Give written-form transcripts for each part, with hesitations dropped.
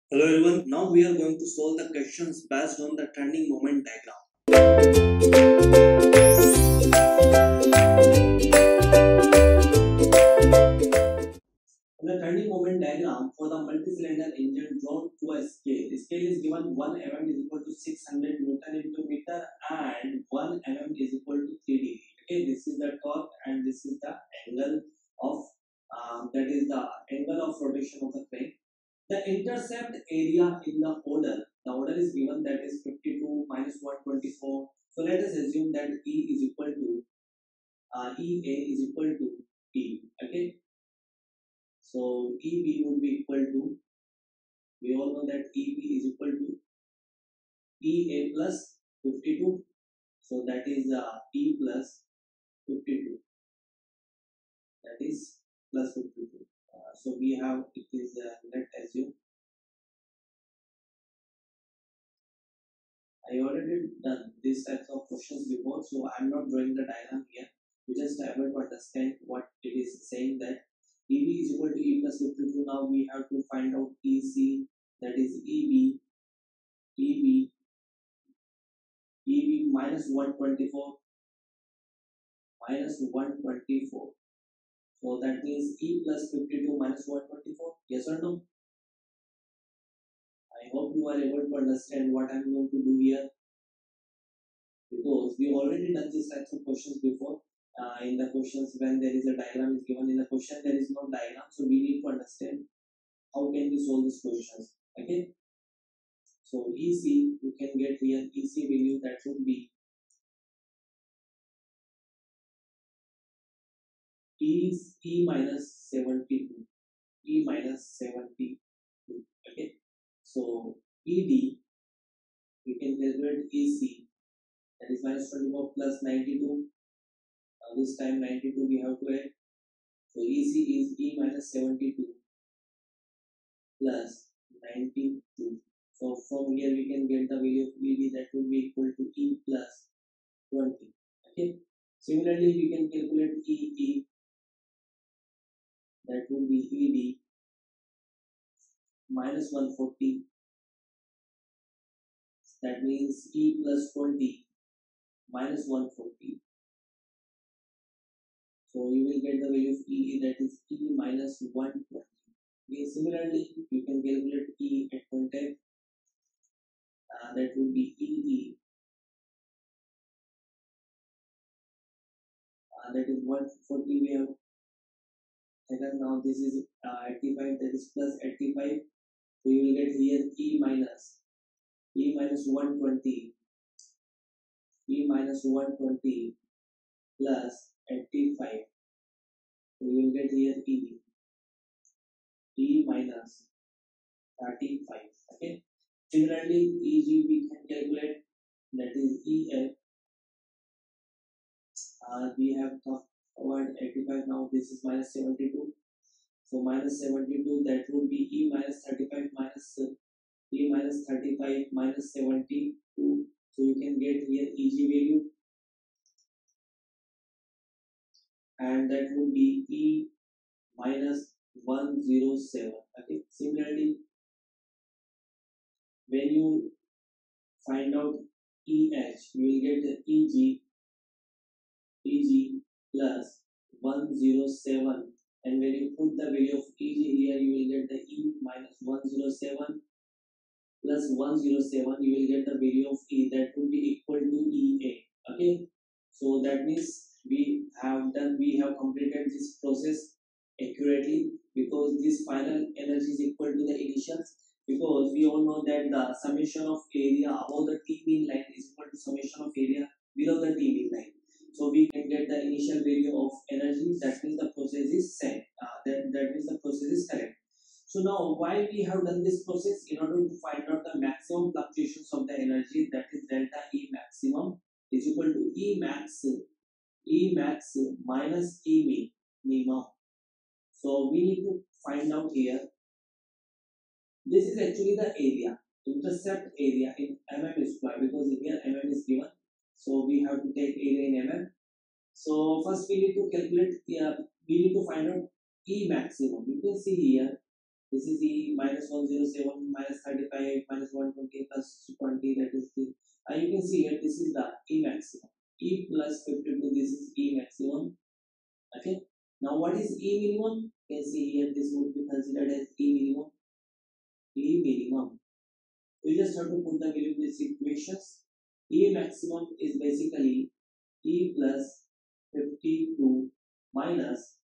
Hello everyone, now we are going to solve the questions based on the turning moment diagram. In the turning moment diagram for the multi-cylinder engine drawn to a scale, the scale is given 1 mm is equal to 600 Newton into meter and 1 mm is equal to 3 degree. Okay, this is the torque and this is the angle of that is the angle of rotation of the crane. The intercept area in the order is given that is 52 minus 124. So let us assume that E is equal to EA is equal to E. Okay. So EB would be equal to, we all know that EB is equal to EA plus 52. So that is E plus 52. That is plus 52. So we have, it is, let's assume I already done these types of questions before, so I'm not drawing the diagram here. You just able to understand what it is saying that EB is equal to E plus 52. Now we have to find out EC, that is EB, EB minus 124, minus 124. So that means E plus 52 minus 124. Yes or no? I hope you are able to understand what I'm going to do here, because we already done these types of questions before. In the questions, when there is a diagram is given in the question, there is no diagram, so we need to understand how can we solve these questions. Okay, so EC, you can get here EC value, that would be E minus 72, E minus 72. Okay, so ED, we can calculate EC, that is minus 24 plus 92. This time 92 we have to add. So EC is E minus 72 plus 92. So from here we can get the value of ED, that will be equal to E plus 20. Okay. Similarly, we can calculate EE, that will be ED minus 140. That means E plus 20 minus 140. So you will get the value of EE, that is E minus 120. Okay. Similarly, you can calculate E at contact. That will be EE, that is 140 we have taken. Now this is 85, that is plus 85. So you will get here E minus 120, E minus 120 plus 85. So you will get here E minus 35. Okay. Similarly, EG we can calculate, that is EF. We have talked about 85. Now this is minus 72. So minus 72, that would be E minus 35 minus E minus 35 minus 72. So you can get here EG value, and that would be E minus 107. Okay. Similarly, when you find out EH, you will get EG plus 107, and when you put the value of EG here, you will get the E minus 107 plus 107, you will get the value of E, that will be equal to EA. Okay, so that means we have completed this process accurately, because this final energy is equal to the initial, because we all know that the summation of area above the T mean line is equal to summation of area below the T mean line. So we can get the initial value of energy, that means the process is set. That means the process is correct. So now why we have done this process? In order to find out the maximum fluctuations of the energy, that is delta E maximum is equal to E max minus E minimum. So we need to find out here. This is actually the area, intercept area in mm square, because here mm is given. So we have to take area in mm. So first we need to calculate, we need to find out E maximum. You can see here This is E minus 107 minus 35 minus 120 plus 20. That is the. You can see here. This is the E maximum. E plus 52. This is E maximum. Okay. Now what is E minimum? You can see here. This would be considered as E minimum. E minimum. We just have to put the value in these equations. E maximum is basically E plus 52 minus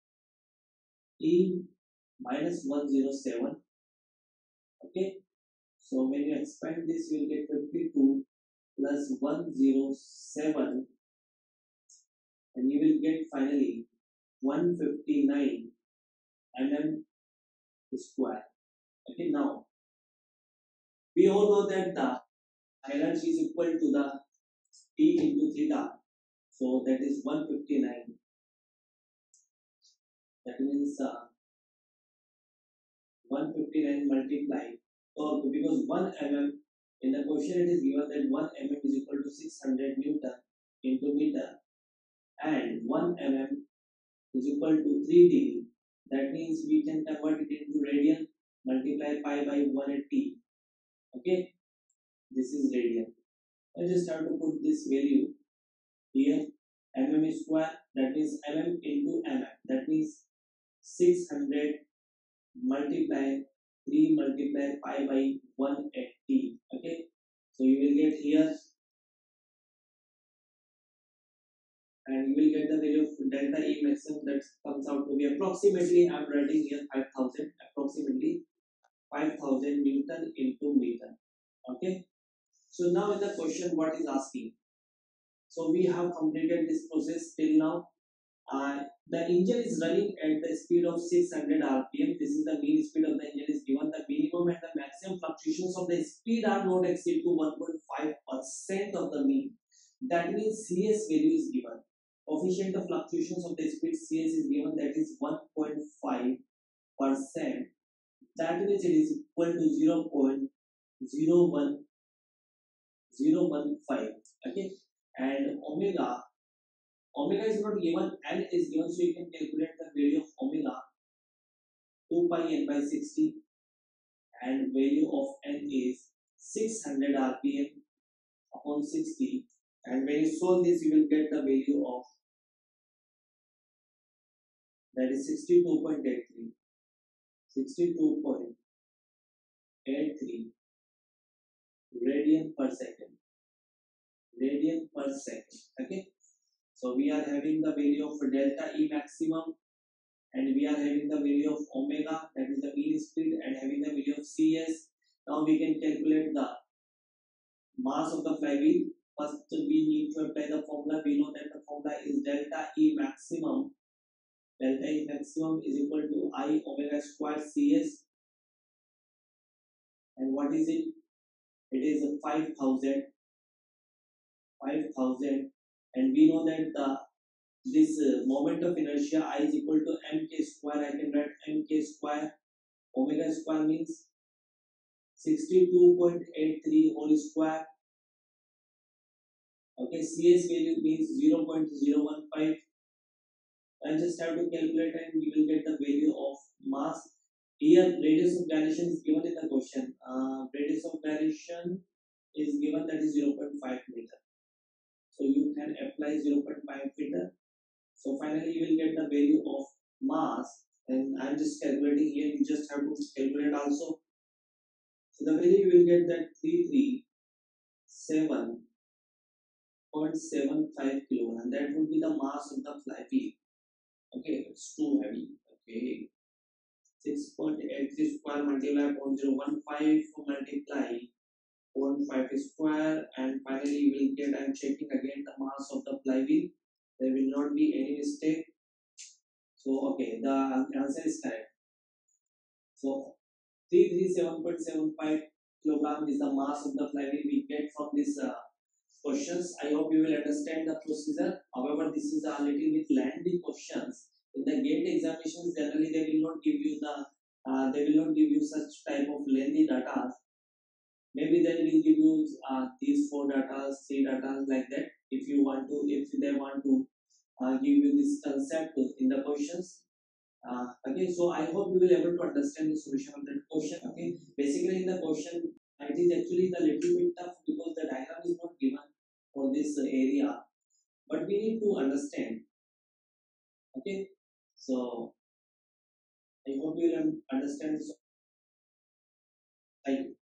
E minus 107. Okay. So when you expand this, you will get 52 plus 107 and you will get finally 159 mm square. Okay, now we all know that the energy is equal to the E into theta. So that is 159. That means 159 multiplied. So because 1 mm in the question it is given that 1 mm is equal to 600 Newton into meter and 1 mm is equal to 3 degree. That means we can convert it into radian, multiply pi by 180. Okay, this is radian. I just have to put this value here. Mm square, that means mm into mm. That means 600 multiply 3 multiply pi by 180. Okay, so you will get here and you will get the value of delta E maximum that comes out to be approximately, I'm writing here 5000, approximately 5000 Newton into meter. Okay, so now in the question what is asking, so we have completed this process till now. The engine is running at the speed of 600 rpm. This is the mean speed of the engine is given. The minimum and the maximum fluctuations of the speed are not exceed to 1.5% of the mean. That means CS value is given. Coefficient of fluctuations of the speed CS is given, that is 1.5%. That means it is equal to 0.01015. Okay, and omega is not given, n is given, so you can calculate the value of omega 2 pi n by 60 and value of n is 600 rpm upon 60, and when you solve this you will get the value of, that is 62.83 radian per second. Okay, so we are having the value of delta E maximum and we are having the value of omega, that is the mean speed, and having the value of CS. Now we can calculate the mass of the flywheel. First we need to apply the formula. We know that the formula is delta E maximum. Delta E maximum is equal to I omega square CS. And what is it? It is 5000, and we know that this moment of inertia I is equal to mk square. I can write mk square. Omega square means 62.83 whole square. Okay, CS value means 0.015. I just have to calculate and we will get the value of mass. Here radius of gyration is given in the question. Radius of gyration is given, that is 0.5 meter. So you can apply 0.5 meter. So finally you will get the value of mass, and I'm just calculating here. You just have to calculate also. So the value you will get that 337.75 kilogram. That would be the mass of the flywheel. Okay, it's too heavy. Okay, 6.83 square multiply 0.015 multiply 0.5 square, and finally you will get, I'm checking again the mass of the flywheel. There will not be any mistake. So okay, the answer is correct. So 337.75 kilogram is the mass of the flywheel we get from this questions. I hope you will understand the procedure. However, this is a little bit lengthy questions. In the GATE examinations, generally they will not give you such type of lengthy data. Maybe they will give you these 4 data, 3 data like that. If they want to give you this concept in the questions. Okay, so I hope you will able to understand the solution of that question. Okay, basically in the question it is actually the little bit tough because the diagram is not given for this area, but we need to understand. Okay, so I hope you will understand this. Thank you.